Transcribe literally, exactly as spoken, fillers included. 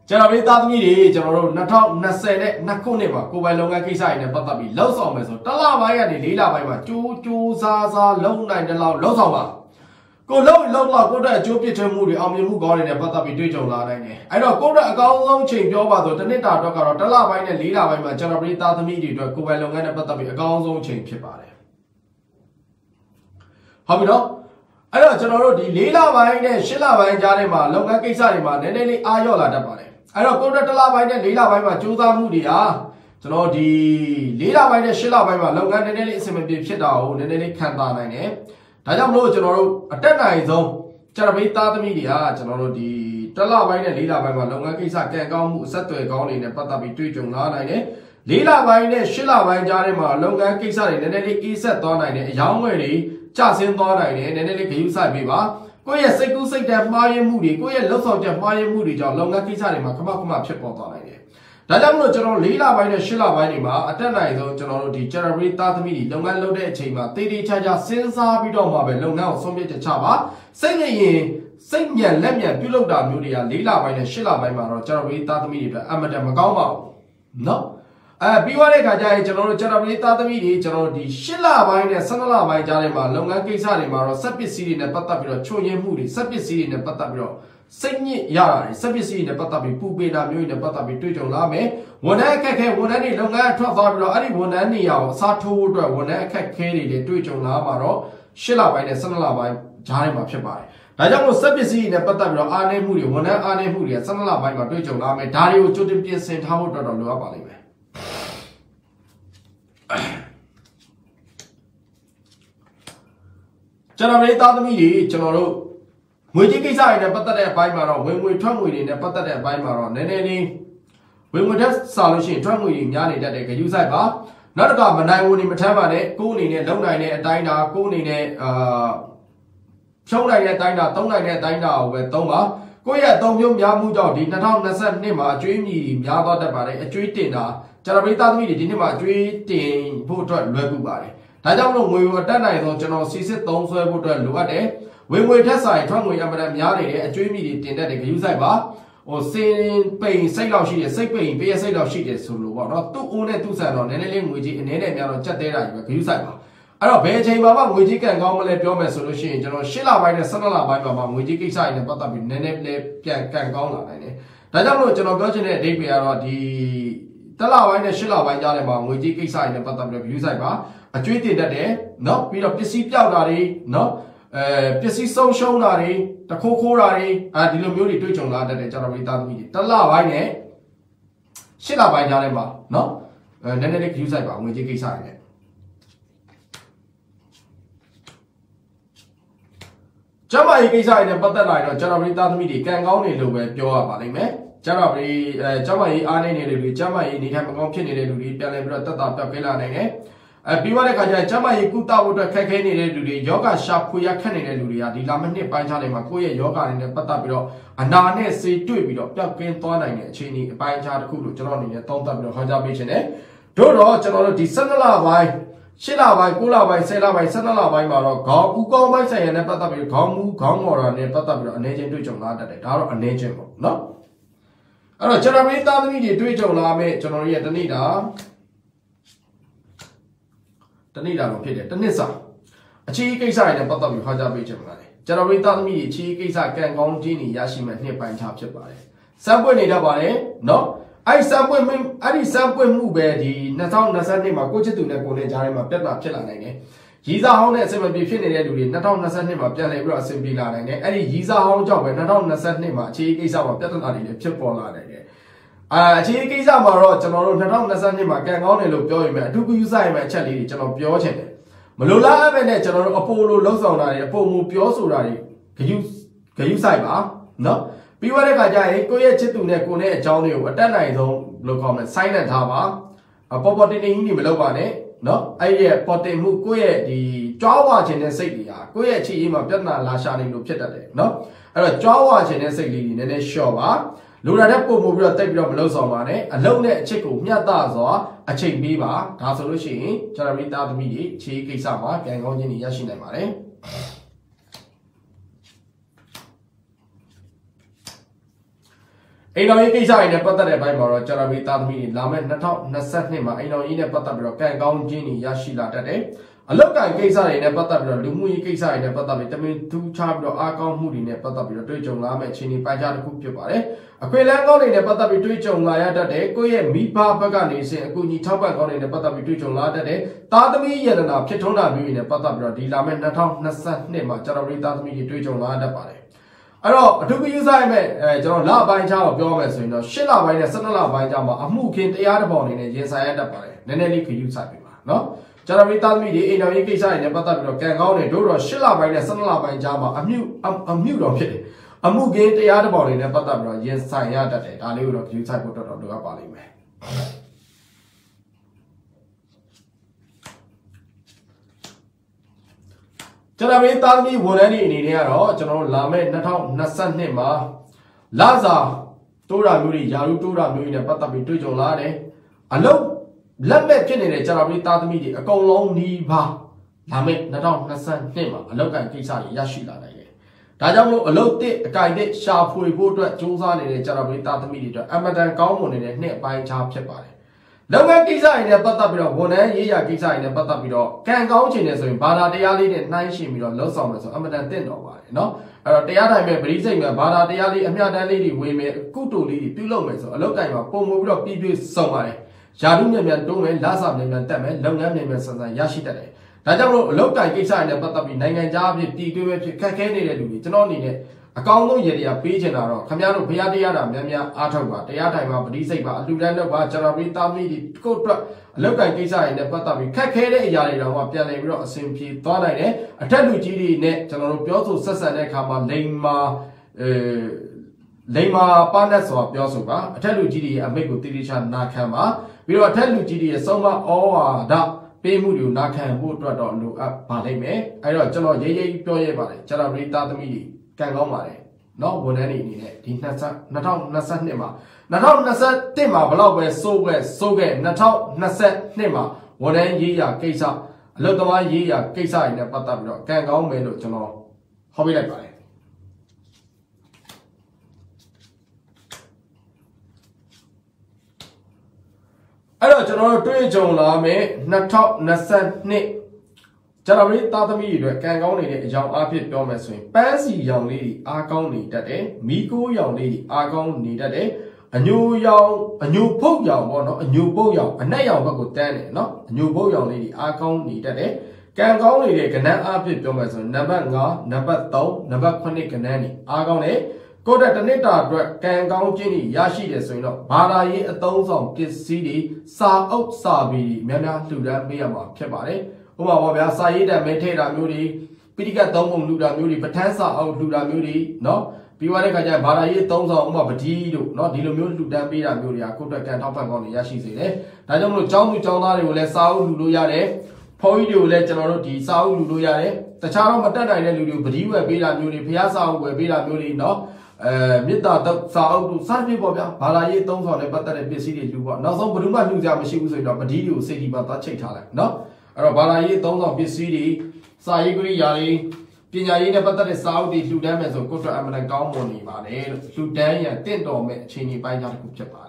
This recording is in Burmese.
ကျွန်တော်တို့သားသမီးတွေကျွန်တော်တို့နှစ်ထောင်နှစ်ဆယ်နဲ့နှစ်ခုနှစ်မှာကိုယ်ပိုင်လုပ်ငန်းကိစ္စတွေနဲ့ပတ်သက်ပြီးလှုပ်ဆောင်မယ်ဆိုတလပိုင်းကနေလေးလပိုင်းမှာကြိုးကြိုးစားစားလုံနိုင်တဲ့လောက်လှုပ်ဆောင်ပါကိုလှုပ်လှုပ်လောက်ကိုယ့်အတွက်အကျိုးပြည့်ထွန်းမှုတွေအောင်မြင်မှုကောင်းတွေနဲ့ပတ်သက်ပြီးတွေ့ကြုံလာနိုင်တယ်အဲ့တော့ကိုယ့်အတွက်အကောင်းဆုံးချိန်ပြောပါဆိုတစ်နှစ်တာတော့ကတော့တလပိုင်းနဲ့လေးလပိုင်းမှာကျွန်တော်တို့သားသမီးတွေအတွက်ကိုယ်ပိုင်လုပ်ငန်းနဲ့ပတ်သက်ပြီးအကောင်းဆုံးချိန်ဖြစ်ပါတယ်ဟုတ်ပြီနော်အဲ့တော့ကျွန်တော်တို့ဒီလေးလပိုင်းနဲ့ရှစ်လပိုင်းကြားထဲမှာလုပ်ငန်းကိစ္စတွေမှာနည်းနည်းလေးအားလျော့လာတတ်ပါတယ်အဲ့တော့ကိုယ့်အတွက်တလပိုင်းနဲ့လေးလပိုင်းမှာကြိုးစားမှုတွေဟာကျွန်တော်ဒီလေးလပိုင်းနဲ့ရှစ်လပိုင်းမှာလုပ်ငန်းနည်းနည်းလေးအဆင်မပြေဖြစ်တာကိုနည်းနည်းလေးခံစားနိုင်တယ်ဒါကြောင့်မလို့ကျွန်တော်တို့အတက်နိုင်ဆုံးကျွန်တော်ဘေးသားသမီးတွေကကျွန်တော်တို့ဒီတလပိုင်းနဲ့လေးလပိုင်းမှာလုပ်ငန်းကိစ္စကံကောင်းမှုအဆက်အသွယ်ကောင်းတွေနဲ့ပတ်သက်ပြီးတွေ့ကြုံလာနိုင်တယ်လေးလပိုင်းနဲ့ရှစ်လပိုင်းကြားထဲမှာလုပ်ငန်းကိစ္စတွေနည်းနည်းလေးအေးဆက်သွားနိုင်တယ်အယောင်းငွေတွေကျဆင်းသွားနိုင်တယ်နည်းနည်းလေးဂရုစိုက်ပေးပါကိုယ့်ရဲ့စိတ်ကူးစိတ်တမ်းမှားယွင်းမှုတွေကိုယ့်ရဲ့လှုပ်ဆောင်ချက်မှားယွင်းမှုတွေကြောင့်လုပ်ငန်းကိစ္စတွေမှာခမခမဖြစ်ပေါ်သွားနိုင်တယ်ဒါကြောင့်မလို့ကျွန်တော်လေးလပိုင်းနဲ့ရှစ်လပိုင်းတွေမှာအတက်နိုင်ဆုံးကျွန်တော်တို့ဒီ January သားသမီးတွေလုပ်ငန်းလုပ်တဲ့အချိန်မှာတည်တည်ချာချာစဉ်းစားပြီးတော့မှပဲလုပ်ငန်းကိုဆုံးဖြတ်ချက်ချပါစိတ်ငြိမ်ရင်စိတ်ညံလက်ညံပြုလုပ်တာမျိုးတွေကလေးလပိုင်းနဲ့ရှစ်လပိုင်းမှာတော့ January သားသမီးတွေအတွက်အမတန်မကောင်းပါဘူးเนาะအဲပြီးသွားတဲ့ခါကျရင်ကျွန်တော်တို့ January သားသမီးတွေကျွန်တော်တို့ဒီရှစ်လပိုင်းနဲ့ဆယ်နှစ်လပိုင်းကြားထဲမှာလုပ်ငန်းကိစ္စတွေမှာတော့စက်ပစ္စည်းတွေနဲ့ပတ်သက်ပြီးတော့ချို့ယွင်းမှုတွေစက်ပစ္စည်းတွေနဲ့ပတ်သက်ပြီးတော့စိတ်ညစ်ရတာတွေစက်ပစ္စည်းတွေနဲ့ပတ်သက်ပြီးပူပေတာမျိုးတွေနဲ့ပတ်သက်ပြီးတွေ့ကြုံလာမယ်ဝန်ထမ်းအခက်ခဲဝန်ထမ်းတွေလုပ်ငန်းအထွက်သွားပြီးတော့အဲ့ဒီဝန်ထမ်းနေရာကိုအစားထိုးဖို့အတွက်ဝန်ထမ်းအခက်ခဲတွေတွေတွေ့ကြုံလာမှာတော့ရှစ်လပိုင်းနဲ့ဆယ်နှစ်လပိုင်းကြားထဲမှာဖြစ်ပါတယ်ဒါကြောင့်မို့စက်ပစ္စည်းတွေနဲ့ပတ်သက်ပြီးတော့အားနည်းမှုတွေဝန်ထမ်းအားနည်းမှုတွေဆယ်နှစ်လပိုင်းမှာတွေ့ကြုံလာမယ်ဒါတွေကိုကြိုတင်ပြင်ဆင်ထားဖို့တော်တော်လိုအပ်ပါလိမ့်မယ်ကျွန်တော်တို့သားသမီးတွေကျွန်တော်တို့ငွေကြေးကိစ္စတွေနဲ့ပတ်သက်တဲ့အပိုင်းမှာတော့ဝင်ငွေထွက်ငွေတွေနဲ့ပတ်သက်တဲ့အပိုင်းမှာတော့နည်းနည်းလေးဝင်ငွေတက်စားလို့ရှိရင်ထွက်ငွေတွေများနေတတ်တယ်ဂရုစိုက်ပါနောက်တစ်ခါမနိုင်ဝင်နေမထမ်းပါနဲ့ကိုယ်အနေနဲ့လုံနိုင်တဲ့အတိုင်းတာကိုယ်အနေနဲ့အာဖြုံးနိုင်တဲ့အတိုင်းတာသုံးနိုင်တဲ့အတိုင်းတာကိုပဲသုံးပါကိုယ့်ရဲ့အသုံးပြုများမှုကြောင့်ဒီနှစ်ထောင်နှစ်နှစ်မှာအကျွေးမြည်များသွားတတ်ပါတယ်အကျွေးတင်တာကျွန်တော်ပြည်သားသမီးတွေဒီနှစ်မှာအကျွေးတင်ဖို့အတွက်လွယ်ကူပါတယ်ဒါကြောင့်မလို့ငွေကိုအတက်နိုင်ဆုံးကျွန်တော်စီစစ်သုံးဆွဲဖို့အတွက်လိုအပ်တယ်ဝင်ငွေထက်ဆိုင်ထွက်ငွေအမှန်တများနေတယ်အကျွေးမြည်တွေတင်တတ်တယ်ဂရုစိုက်ပါဟိုစင်ပိန်စိတ်လောက်ရှိတယ်စိတ်ပိန်ပေးရစိတ်လောက်ရှိတယ်ဆိုလို့ပေါ့နော်သူ့အိုးနဲ့သူ့ဆန်တော့နည်းနည်းလေးငွေကြီးအနေနဲ့များတော့ကြက်သေးတာကြီးပဲဂရုစိုက်ပါအဲ့တော့ဘယ်အချိန်မှာမှငွေကြီးကံကောင်းမလဲပြောမယ်ဆိုလို့ရှိရင်ကျွန်တော်ရှစ်လပိုင်းနဲ့ဆယ်နှစ်လပိုင်းမှာငွေကြီးကိစ္စတွေနဲ့ပတ်သက်ပြီးနည်းနည်းလေးပြန်ကံကောင်းလာနိုင်တယ်ဒါကြောင့်မလို့ကျွန်တော်ပြောချင်တဲ့အဓိပ္ပာယ်ကတော့ဒီတလပိုင်းနဲ့ရှစ်လပိုင်းကြားထဲမှာငွေကြီးကိစ္စတွေနဲ့ပတ်သက်ပြီး view ဆိုင်ပါအကျွေးတင်တတ်တယ်เนาะပြီးတော့ပစ္စည်းပြောက်တာတွေเนาะအဲပစ္စည်းဆုံးရှုံးတာတွေတခိုးခိုးတာတွေအဲဒီလိုမျိုးတွေတွေ့ကြုံလာတတ်တယ်ကျွန်တော်မိသားသမီးတွေတလပိုင်းနဲ့ရှစ်လပိုင်းကြားထဲမှာเนาะအဲနည်းနည်းလေး view ဆိုင်ပါငွေကြီးကိစ္စတွေနဲ့ကျမကြီးကိစ္စတွေနဲ့ပတ်သက်လာရင်တော့ကျွန်တော်မိသားသမီးတွေကံကောင်းနေလို့ပဲပြောရပါလိမ့်မယ်ကျမကြီးအဲကျမကြီးအားနေနေတဲ့လူတွေကျမကြီးနေထိုင်မကောင်းဖြစ်နေတဲ့လူတွေပြန်လည်ပြီးတော့တက်တာပြောက်ခဲလာနိုင်တယ်အဲပြီးသွားတဲ့ခါကျရင်ကျမကြီးကုသဖို့အတွက်ခက်ခဲနေတဲ့လူတွေယောဂရှာဖွေရခက်နေတဲ့လူတွေကဒီလာမနှစ်ပိုင်းခြားတွေမှာကိုယ့်ရဲ့ယောဂတွေနဲ့ပတ်သက်ပြီးတော့အနာနဲ့ဆေးတွေ့ပြီးတော့ပျောက်ကင်းသွားနိုင်တဲ့အခြေအနေအပိုင်းခြားတစ်ခုလို့ကျွန်တော်အနေနဲ့သုံးသပ်ပြီးတော့ဟောကြားပေးခြင်းနဲ့တို့တော့ကျွန်တော်တို့ဒီဆယ်နှစ်လပိုင်းရှစ်လပိုင်းကိုးလပိုင်းဆယ်လပိုင်းဆယ်နှစ်လပိုင်းမှာတော့ခေါင်းဦးကောင်းပိုင်းဆိုင်ရာနဲ့ပတ်သက်ပြီးခေါင်းမူခေါင်းမော်တာနဲ့ပတ်သက်ပြီးတော့အနေချင်းတွေ့ကြုံလာတတ်တယ်ဒါတော့အနေချင်းပေါ့နော်အဲ့တော့ကျွန်တော်မိသားသမီးတွေတွေ့ကြုံလာမယ်ကျွန်တော်ရဲ့တနေ့တာတနေ့တာတော့ဖြစ်တယ်တနစ်စာအချီးကိစ္စတွေနဲ့ပတ်သက်ပြီးဟောကြားပေးချင်ပါတယ်ကျွန်တော်မိသားသမီးတွေအချီးကိစ္စကံကောင်းခြင်းတွေရရှိမဲ့နှစ်ပိုင်းခြားဖြစ်ပါတယ်စံပွင့်နေတတ်ပါတယ်နော်အဲ့စံပွင့်အဲ့ဒီစံပွင့်မှုပဲဒီနှစ်ထောင်နှစ်နှစ်မှာကိုချစ်သူနဲ့ကိုနဲ့ကြားထဲမှာပြတ်တာဖြစ်လာနိုင်တယ်ရီစာဟောင်းနဲ့အဆင်မပြေဖြစ်နေတဲ့လူတွေနှစ်ထောင်နှစ်နှစ်မှာပြန်လည်ပြီးတော့အဆင်ပြေလာနိုင်တယ်အဲ့ဒီရီစာဟောင်းကြောင့်ပဲနှစ်ထောင်နှစ်နှစ်မှာအခြေကိစ္စမှာပြဿနာတွေလည်းဖြစ်ပေါ်လာနိုင်တယ်အာအခြေကိစ္စမှာတော့ကျွန်တော်တို့နှစ်ထောင်နှစ်နှစ်မှာကံကောင်းတယ်လို့ပြောရင်ပဲအထူးကူးစားရမယ့်အချက်လေးတွေကျွန်တော်ပြောချင်တယ်မလိုလားအပ်ပဲနဲ့ကျွန်တော်တို့အပိုလိုလှုပ်ဆောင်တာတွေအပိုမူပြောဆိုတာတွေဂယုဂယုဆိုင်ပါနော်ပြီးသွားတဲ့ခါကျရင်ကိုယ့်ရဲ့ချစ်သူနဲ့ကိုယ်နဲ့အကြောင်းတွေကိုအတက်နိုင်ဆုံးလို့ခေါ်မယ် silent ထားပါပေါ်ပေါ်တင်တင်ကြီးမလုပ်ပါနဲ့နော်အဲ့ဒီပေါ်တင်မှုကိုယ့်ရဲ့ဒီကြွားဝါခြင်းတဲ့စိတ်တွေဟာကိုယ့်ရဲ့ချစ်ရေးမှာပြဿနာလာရှာနေလို့ဖြစ်တတ်တယ်နော်အဲ့တော့ကြွားဝါခြင်းတဲ့စိတ်လေးတွေနည်းနည်းလျှော့ပါလူရတဲ့ပုံမှုပြီးတော့တိတ်ပြီးတော့မလုပ်ဆောင်ပါနဲ့အလုံးနဲ့အချစ်ကိုမျှတစွာအချိန်ပေးပါဒါဆိုလို့ရှိရင်ကျွန်တော်မိသားသမီးတွေခြေကိစ္စမှာကံကောင်းခြင်းတွေရရှိနိုင်ပါတယ်အိမ်တော်ကြီးကိစ္စတွေနဲ့ပတ်သက်တဲ့ဘိုင်းမှာတော့ကျွန်တော်တို့သားသမီးတွေလာမယ့်၂၀၂၂မှာအိမ်တော်ကြီးနဲ့ပတ်သက်ပြီးတော့ကံကောင်းခြင်းတွေရရှိလာတတ်တယ်အလောက်ကကိစ္စတွေနဲ့ပတ်သက်ပြီးတော့လူမှုရေးကိစ္စတွေနဲ့ပတ်သက်ပြီးတမင်ထူးခြားပြီးတော့အားကောင်းမှုတွေနဲ့ပတ်သက်ပြီးတော့တွေ့ကြုံလာမယ့်အခြေအနေပိုင်းခြားတစ်ခုဖြစ်ပါတယ်အခွင့်အလမ်းကောင်းတွေနဲ့ပတ်သက်ပြီးတွေ့ကြုံလာရတတ်တယ်ကိုယ့်ရဲ့မိဘဘက်ကနေစဉ်အကူအညီထောက်ပံ့ကောင်းတွေနဲ့ပတ်သက်ပြီးတွေ့ကြုံလာတတ်တယ်သားသမီးယန္တနာဖြစ်ထွန်းတာမျိုးတွေနဲ့ပတ်သက်ပြီးတော့ဒီလာမယ့်၂၀၂၂မှာကျွန်တော်တို့သားသမီးတွေတွေ့ကြုံလာတတ်ပါတယ်အဲ့တော့အထူးပြုဆိုင်မဲ့အဲကျွန်တော်လပိုင်းခြားကိုပြောမယ်ဆိုရင်တော့၈လပိုင်းနဲ့၁၂လပိုင်းခြားမှာအမှုခင်းတရားတစ်ပေါင်နေနဲ့ရင်ဆိုင်ရတတ်ပါတယ်နည်းနည်းလေးခယူဆိုင်ပြီပါနော်ကျွန်တော်တို့သားသမီးတွေအိမ်တော်ရေးကိစ္စတွေနဲ့ပတ်သက်ပြီးတော့ကံကောင်းတယ်တို့တော့၈လပိုင်းနဲ့၁၂လပိုင်းခြားမှာအမှုအမှုတော်ဖြစ်တယ်အမှုခင်းတရားတစ်ပေါင်နေနဲ့ပတ်သက်ပြီးတော့ရင်ဆိုင်ရတတ်တယ်ဒါလေးကိုတော့ခယူဆိုင်ဖို့တော်တော်လိုအပ်ပါလိမ့်မယ်ကျွန်တော်တို့သားသမီးဝန်ထမ်းတွေအနေနဲ့ကတော့ကျွန်တော်တို့လာမယ့်၂၀၂၂မှာလစာတိုးတာမျိုးတွေယာရုတိုးတာမျိုးတွေနဲ့ပတ်သက်ပြီးတွေ့ကြုံလာတယ်အလုပ်လက်မဲ့ဖြစ်နေတဲ့ကျွန်တော်တို့သားသမီးတွေအကုန်လုံးနှီးပါလာမယ့်၂၀၂၂မှာအလုပ်ကံကိစ္စတွေရရှိလာနိုင်တယ်ဒါကြောင့်မို့အလုပ်တစ်အကြိုက်တစ်ရှာဖွေဖို့အတွက်စူးစမ်းနေတဲ့ကျွန်တော်တို့သားသမီးတွေအတွက်အမတန်ကောင်းမွန်နေတဲ့နှစ်အပိုင်းခြားဖြစ်ပါတယ်လုပ်ငန်းကိစ္စတွေနဲ့ပတ်သက်ပြီးတော့ဝန်ထမ်းရေးရာကိစ္စတွေနဲ့ပတ်သက်ပြီးတော့ကံကောင်းချင်တယ်ဆိုရင်ဘာသာတရားလေးနဲ့နှိုင်းယှဉ်ပြီးတော့လှုပ်ဆောင်မယ်ဆိုအမတန်တင့်တော်ပါတယ်နော်အဲ့တော့တရားတိုင်းမဲ့ပရိစိတ်မဲ့ဘာသာတရားလေးအမျှတန်းလေးတွေဝေမယ်ကုတုလေးတွေပြုလုပ်မယ်ဆိုအလုပ်တိုင်းမှာပုံမူပြီးတော့ပြည့်ပြည့်စုံပါတယ်ယာတုမြန်မြန်တွန်းမယ်လဆမြန်မြန်တက်မယ်လုပ်ငန်းမြန်မြန်ဆန်ဆန်ရရှိတတ်တယ်ဒါကြောင့်မလို့အလုပ်တိုင်းကိစ္စတွေနဲ့ပတ်သက်ပြီးနိုင်ငံခြားအဖြစ်တည်တွဲပဲဖြစ်ခက်ခဲနေတဲ့လူတွေကျွန်တော်အနေနဲ့အကောင်းဆုံးရည်ရပေးချင်တာတော့ခင်ဗျားတို့ဘုရားတရားတာများများအားထုတ်ပါတရားထိုင်ပါပရိစိတ်ပါအလှူဒန်းလုပ်ပါကျွန်တော်ပြီးသားမိဒီကိုယ့်အတွက်အလုပ်တိုင်းကိစ္စတွေနဲ့ပတ်သက်ပြီးခက်ခဲတဲ့အရာတွေတော့ပြန်လည်ပြီးတော့အဆင်ပြေသွားနိုင်တယ်အထက်လူကြီးတွေနဲ့ကျွန်တော်တို့ပြောဆိုဆက်ဆံတဲ့အခါမှာလိမ်မာအဲလိမ်မာပါနဲ့ဆိုတာပြောဆိုပါအထက်လူကြီးတွေရဲ့အမိတ်ကိုတိတိကျကျနာခံပါပြီးတော့အထက်လူကြီးတွေရဲ့ဆုံးမဩဝါဒပေးမှုတွေကိုနာခံဖို့အတွက်တော့လိုအပ်ပါလိမ့်မယ်အဲ့တော့ကျွန်တော်ရေးရေးပြောရပါတယ်ကျွန်တော်ပြီးသားသမီးတွေကံကောင်းပါတယ်နော်ဝန်ထမ်းတွေအနေနဲ့ဒီ၂၀၂၂မှာ၂၀၂၁မှာဘလောက်ပဲစိုးခဲ့စိုးခဲ့၂၀၂၂မှာဝန်ထမ်းရေးရာကိစ္စအလုပ်သမားရေးရာကိစ္စတွေနဲ့ပတ်သက်ပြီးတော့ကံကောင်းမယ်လို့ကျွန်တော်ဟောပေးလိုက်ပါတယ်အဲ့တော့ကျွန်တော်တို့တွေ့ကြုံလာမယ်၂၀၂၂ကျွန်တော်တို့သားသမီးတွေကံကောင်းနေတဲ့အကြောင်းအဖြစ်ပြောမယ်ဆိုရင်ပန်းစီရောင်လေးတွေအားကောင်းနေတတ်တယ်မီးကိုးရောင်လေးတွေအားကောင်းနေတတ်တယ်အညိုရောင်အညိုဖုတ်ရောင်ပေါ့နော်အညိုပုတ်ရောင်အနက်ရောင်ဘက်ကိုတန်းတယ်နော်အညိုပုတ်ရောင်လေးတွေအားကောင်းနေတတ်တယ်ကံကောင်းနေတဲ့ကဏ္ဍအဖြစ်ပြောမယ်ဆိုရင်နံပါတ်၅နံပါတ်၃နံပါတ်၇ကဏ္ဍတွေအားကောင်းတယ်ကိုယ့်တဲ့တနစ်တာအတွက်ကံကောင်းခြင်းတွေရရှိတယ်ဆိုရင်တော့ဘာသာရေးအသုံးဆောင်ပစ္စည်းတွေစာအုပ်စာပေတွေများများလှူဒါန်းပေးရမှာဖြစ်ပါတယ်ဥပမာပေါ့ဗျာစာရေးတံမဲထဲတာမျိုးတွေပိဋကတ်သုံးပုံလှူတာမျိုးတွေပဋ္ဌာန်းစာအုပ်လှူတာမျိုးတွေနော်ပြီးသွားတဲ့ခါကျဘာသာရေးသုံးဆောင်ဥပမာပတိတို့နော်ဒီလိုမျိုးလှူဒန်းပေးတာမျိုးတွေကကိုယ့်အတွက်ကံထောက်ပံ့ကောင်းတွေရရှိစေတယ်ဒါကြောင့်မလို့ကျောင်းသူကျောင်းသားတွေကိုလည်းစာအုပ်လှူလို့ရတယ်ဘုန်းကြီးတွေကိုလည်းကျွန်တော်တို့ဒီစာအုပ်လှူလို့ရတယ်တခြားတော့မတက်နိုင်တဲ့လူတွေကိုပတိဝယ်ပေးတာမျိုးတွေဖျားစာအုပ်ဝယ်ပေးတာမျိုးတွေနော်အဲမေတ္တာတော့စာအုပ်တို့စသဖြင့်ပေါ့ဗျာဘာသာရေးသုံးဆောင်နဲ့ပတ်သက်တဲ့ပစ္စည်းတွေလှူပေါ့နောက်ဆုံးဘယ်သူမှလှူကြမရှိဘူးဆိုရင်တော့ပတိတွေကိုစိတ်ဒီမှာသွားချိတ်ထားလိုက်နော်အဲ့တော့ဘာသာရေးသုံးဆောင်ပစ္စည်းတွေစာရေးကိရိယာတွေပညာရေးနဲ့ပတ်သက်တဲ့စာအုပ်တွေလှူဒန်းမယ်ဆိုကိုယ့်အတွက်အမှန်တန်ကောင်းမွန်နေပါတယ်လို့လှူဒန်းရန်တင့်တော်မဲ့အခြေအနေပိုင်းခြားတစ်ခုဖြစ်ပါတယ်